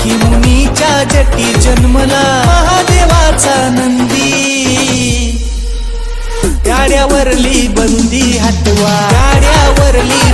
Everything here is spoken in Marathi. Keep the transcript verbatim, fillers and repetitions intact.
ऋषी मुनीच्या जटी जन्मला महादेवाचा नंदी। गाड्यावरली बंदी हटवा, गाड्यावरली